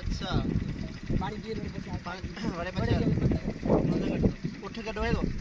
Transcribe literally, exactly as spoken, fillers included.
अच्छा पानी दिए मेरे को बड़े बच्चे उठ के डोएगो